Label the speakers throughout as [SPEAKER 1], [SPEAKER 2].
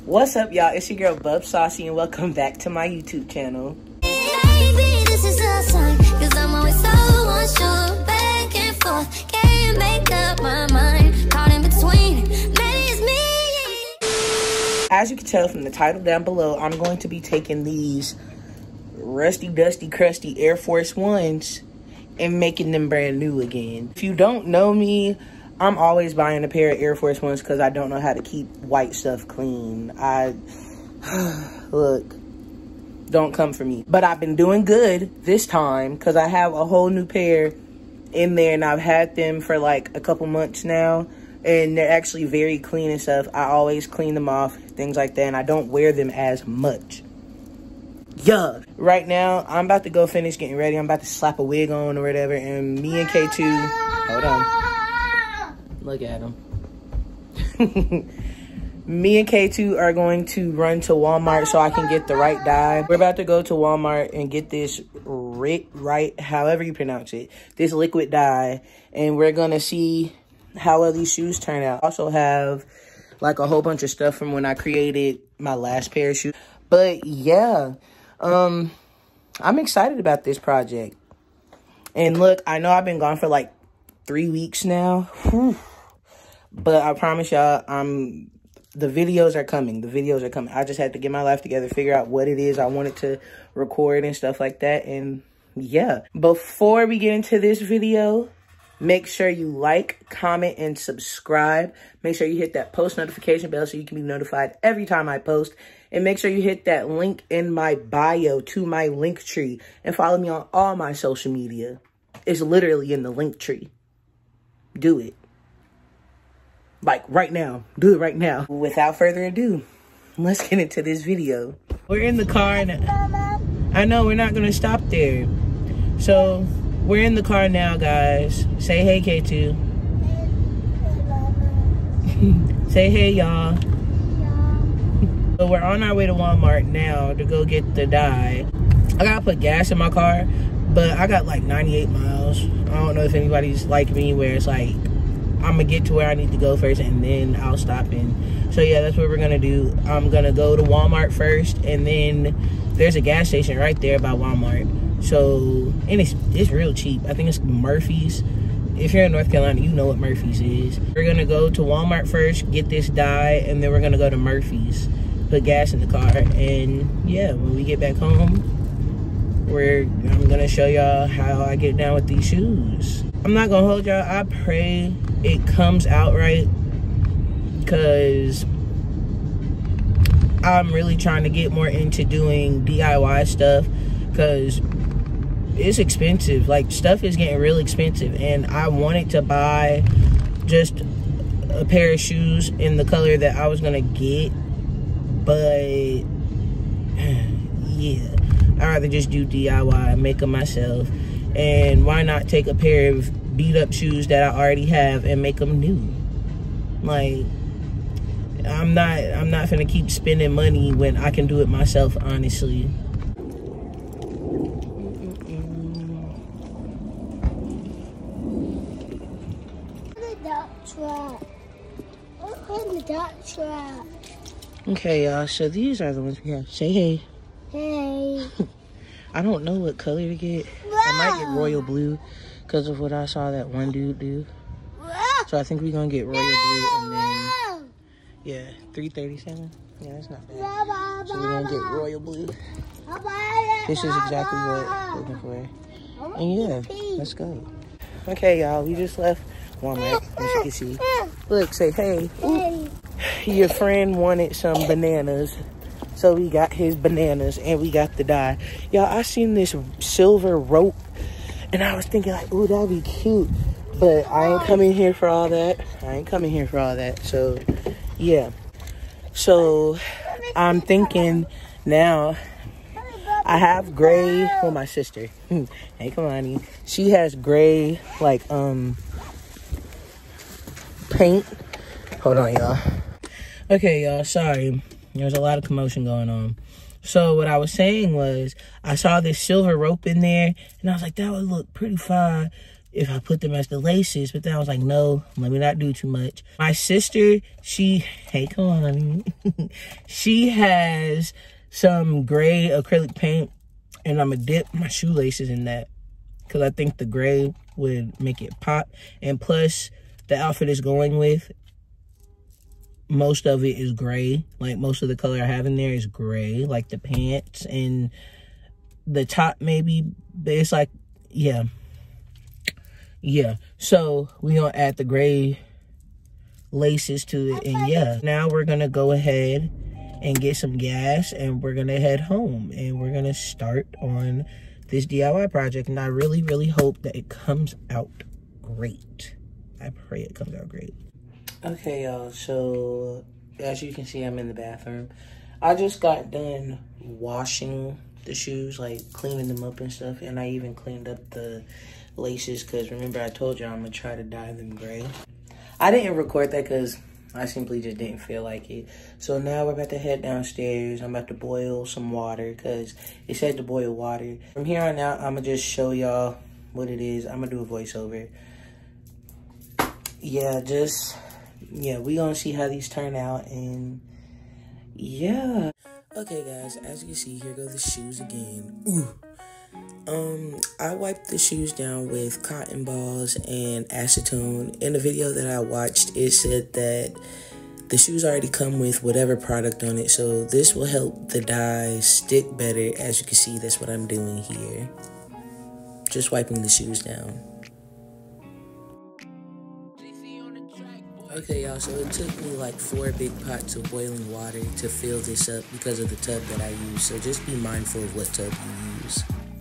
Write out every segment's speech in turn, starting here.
[SPEAKER 1] What's up, y'all? It's your girl Bub Saucy, and welcome back to my YouTube channel.
[SPEAKER 2] Baby, this is a sign, 'cause I'm always so unsure, back and forth, can't make up my mind, caught in between, maybe it's me.
[SPEAKER 1] As you can tell from the title down below, I'm going to be taking these rusty, dusty, crusty Air Force Ones and making them brand new again. If you don't know me, I'm always buying a pair of Air Force Ones because I don't know how to keep white stuff clean. Look, don't come for me. But I've been doing good this time because I have a whole new pair in there, and I've had them for like a couple months now, and they're actually very clean and stuff. I always clean them off, things like that, and I don't wear them as much. Yeah. Right now, I'm about to go finish getting ready. I'm about to slap a wig on or whatever, and me and K2, hold on. Look at him. Me and K2 are going to run to Walmart so I can get the right dye. We're about to go to Walmart and get this right, however you pronounce it, this liquid dye. And we're going to see how well these shoes turn out. I also have like a whole bunch of stuff from when I created my last pair of shoes. But yeah, I'm excited about this project. And look, I know I've been gone for like 3 weeks now. Whew. But I promise y'all, the videos are coming. The videos are coming. I just had to get my life together, figure out what it is I wanted to record and stuff like that. And yeah, before we get into this video, make sure you like, comment, and subscribe. Make sure you hit that post notification bell so you can be notified every time I post. And make sure you hit that link in my bio to my link tree. And follow me on all my social media. It's literally in the link tree. Do it. Like right now. Do it right now. Without further ado, let's get into this video. We're in the car and I know we're not going to stop there. So we're in the car now, guys. Say hey, K2. Say hey, y'all. So we're on our way to Walmart now to go get the dye. I gotta put gas in my car, but I got like 98 miles. I don't know if anybody's like me where it's like, I'm gonna get to where I need to go first and then I'll stop in. So yeah, that's what we're gonna do. I'm gonna go to Walmart first, and then there's a gas station right there by Walmart. So, and it's real cheap. I think it's Murphy's. If you're in North Carolina, you know what Murphy's is. We're gonna go to Walmart first, get this dye, and then we're gonna go to Murphy's, put gas in the car, and yeah, when we get back home, I'm gonna show y'all how I get down with these shoes. I'm not gonna hold y'all. I pray it comes out right, because I'm really trying to get more into doing DIY stuff, because it's expensive. Like, stuff is getting real expensive, and I wanted to buy just a pair of shoes in the color that I was gonna get, but yeah, I'd rather just do DIY, make them myself. And why not take a pair of beat up shoes that I already have and make them new? Like, I'm not finna keep spending money when I can do it myself, honestly. Okay, y'all, so these are the ones we have. Say hey. Hey. I don't know what color to get. I might get royal blue because of what I saw that one dude do. So I think we're going to get royal blue, and then, yeah, $337. Yeah, that's not bad. So we're going to get royal blue. This is exactly what I'm looking for. And yeah, let's go. Okay, y'all, we just left Walmart, as you can see. Look, say hey. Hey. Your friend wanted some bananas. So we got his bananas and we got the dye. Y'all, I seen this silver rope and I was thinking like, ooh, that'd be cute. But I ain't coming here for all that. So, yeah. So, I'm thinking now, I have gray, well, my sister. Hey, Kamani. She has gray, like, paint. Hold on, y'all. Okay, y'all, sorry. There's a lot of commotion going on. So what I was saying was, I saw this silver rope in there, and I was like, that would look pretty fine if I put them as the laces, but then I was like, no, let me not do too much. My sister, hey, come on, honey. She has some gray acrylic paint, and I'm gonna dip my shoelaces in that because I think the gray would make it pop. And plus, the outfit is going with, most of it is gray. Like, most of the color I have in there is gray, like the pants and the top maybe, but it's like, yeah. So we gonna add the gray laces to it, and yeah. Now we're gonna go ahead and get some gas, and we're gonna head home, and we're gonna start on this DIY project. And I really, really hope that it comes out great. I pray it comes out great. Okay, y'all, so as you can see, I'm in the bathroom. I just got done washing the shoes, like cleaning them up and stuff, and I even cleaned up the laces because remember I told you I'm gonna try to dye them gray. I didn't record that because I simply just didn't feel like it. So now we're about to head downstairs. I'm about to boil some water because it said to boil water. From here on out, I'm gonna just show y'all what it is. I'm gonna do a voiceover. Yeah, we gonna see how these turn out, and yeah. Okay guys, as you can see, here go the shoes again. Ooh. I wiped the shoes down with cotton balls and acetone. In the video that I watched, it said that the shoes already come with whatever product on it, so this will help the dye stick better. As you can see, that's what I'm doing here. Just wiping the shoes down. Okay, y'all, so it took me like 4 big pots of boiling water to fill this up because of the tub that I use, so just be mindful of what tub you use.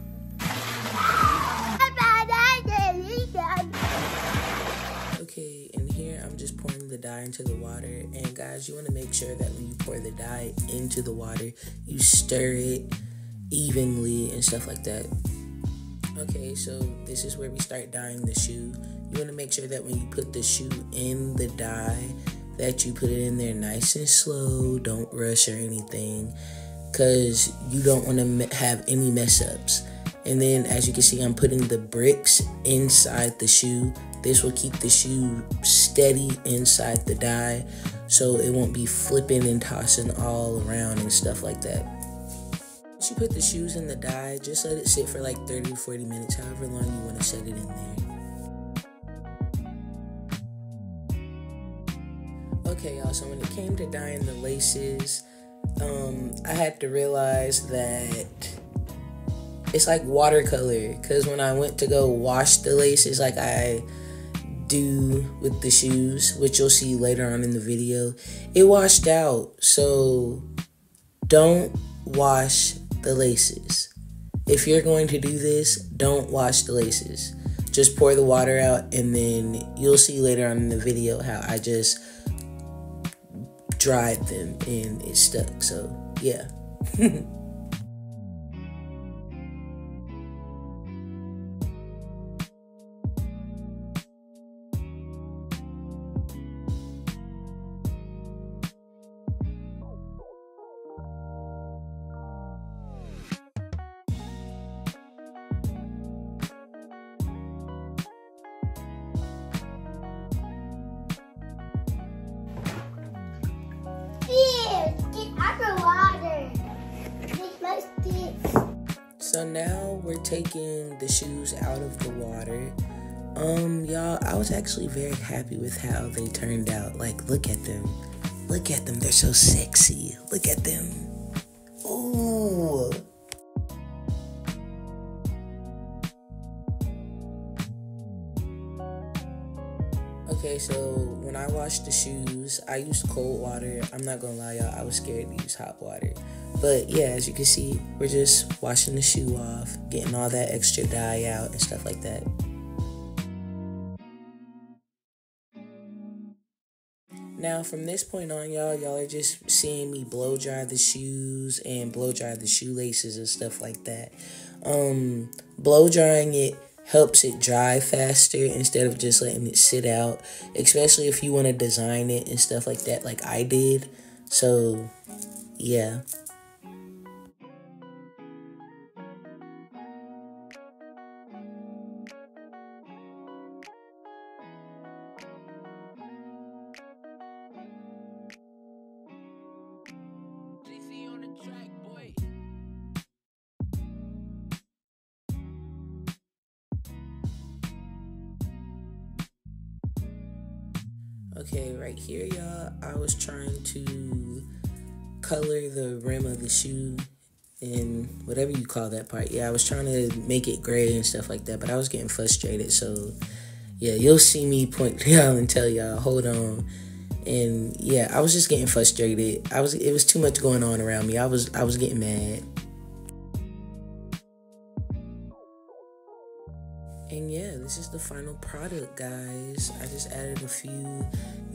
[SPEAKER 1] Okay, and here I'm just pouring the dye into the water, and guys, you want to make sure that when you pour the dye into the water, you stir it evenly and stuff like that. Okay, so this is where we start dyeing the shoe. You want to make sure that when you put the shoe in the dye, that you put it in there nice and slow, don't rush or anything, because you don't want to have any mess ups. And then as you can see, I'm putting the bricks inside the shoe. This will keep the shoe steady inside the dye, so it won't be flipping and tossing all around and stuff like that. Once you put the shoes in the dye, just let it sit for like 30 to 40 minutes, however long you want to set it in there. Okay, y'all, so when it came to dyeing the laces, I had to realize that it's like watercolor, because when I went to go wash the laces like I do with the shoes, which you'll see later on in the video, it washed out. So don't wash the laces. If you're going to do this, don't wash the laces. Just pour the water out, and then you'll see later on in the video how I just dried them and it stuck. So yeah. So now we're taking the shoes out of the water. Y'all, I was actually very happy with how they turned out. Like, look at them. Look at them. They're so sexy. Look at them. Ooh. Okay, so when I washed the shoes, I used cold water. I'm not gonna lie, y'all, I was scared to use hot water. But yeah, as you can see, we're just washing the shoe off, getting all that extra dye out and stuff like that. Now, from this point on, y'all are just seeing me blow dry the shoes and blow dry the shoelaces and stuff like that. Blow drying it helps it dry faster instead of just letting it sit out, especially if you want to design it and stuff like that, like I did. So, yeah. Okay, right here, y'all, I was trying to color the rim of the shoe and whatever you call that part. Yeah, I was trying to make it gray and stuff like that, but I was getting frustrated. So, yeah, you'll see me point down and tell y'all, hold on. And yeah, I was just getting frustrated. It was too much going on around me. I was getting mad. And yeah, this is the final product, guys. I just added a few,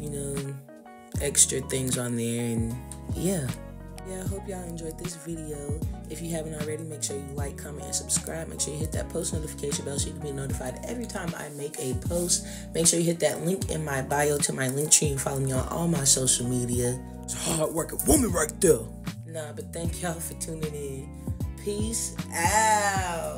[SPEAKER 1] extra things on there, and yeah. Yeah, I hope y'all enjoyed this video. If you haven't already, make sure you like, comment, and subscribe. Make sure you hit that post notification bell so you can be notified every time I make a post. Make sure you hit that link in my bio to my link tree and follow me on all my social media. It's a hard-working woman right there. Nah, but thank y'all for tuning in. Peace out.